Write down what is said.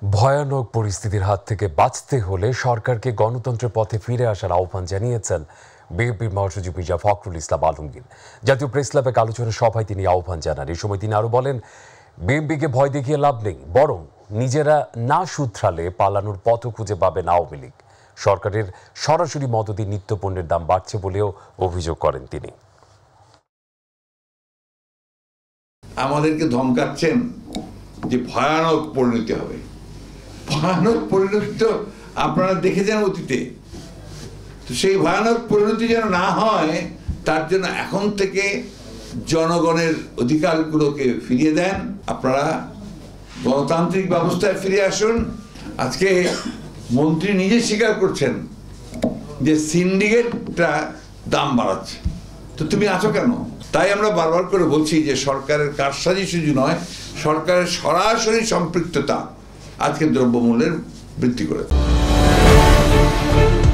ভয়ানক পরিস্থিতির হাত থেকে বাঁচতে হলে সরকারকে গণতন্ত্রের পথে ফিরে আসার আহ্বান জানিয়েছেন বিএনপির মহাসচিব মির্জা ফখরুল ইসলাম আলমগীর। জাতীয় প্রেস ক্লাবে এক আলোচনা সভায় তিনি আহ্বান জানান। এই সময় তিনি আরো বলেন, বিএনপিকে ভয় দেখিয়ে লাভ নেই, বরং নিজেরা না শুধরালে পালানোর পথ খুঁজে পাবেন আওয়ামী লীগ। সরকারের সরাসরি মদতে নিত্যপণ্যের দাম বাড়ছে বলেও অভিযোগ করেন তিনি। আমাদেরকে ধমকাচ্ছেন যে ভয়ানক পরিণতি হবে। ভয়ানক পরিণতি তো আপনারা দেখেছেন অতীতে। তো সেই ভয়ানক পরিণতি যেন না হয় তার জন্য এখন থেকে জনগণের অধিকারগুলোকে ফিরিয়ে দেন। আপনারা গণতান্ত্রিক ব্যবস্থায় ফিরে আসুন। আজকে মন্ত্রী নিজে স্বীকার করছেন যে সিন্ডিকেটটা দাম বাড়াচ্ছে, তো তুমি আছো কেন? তাই আমরা বারবার করে বলছি যে সরকারের কারসাজি শুধু নয়, সরকারের সরাসরি সম্পৃক্ততা আজকে দ্রব্যমূল্যের বৃদ্ধি করেছে।